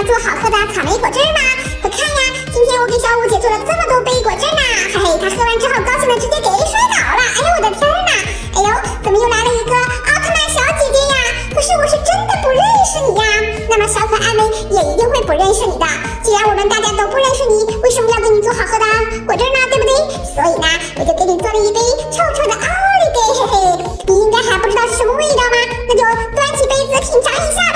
做好喝的草莓果汁吗？快看呀，今天我给小五姐做了这么多杯果汁呢，嘿嘿，她喝完之后高兴的直接给摔倒了，哎呦我的天哪！哎呦，怎么又来了一个奥特曼小姐姐呀？可是我是真的不认识你呀，那么小可爱们也一定会不认识你的。既然我们大家都不认识你，为什么要给你做好喝的果汁呢？对不对？所以呢，我就给你做了一杯臭臭的奥利给，嘿嘿，你应该还不知道是什么味道吗？那就端起杯子品尝一下。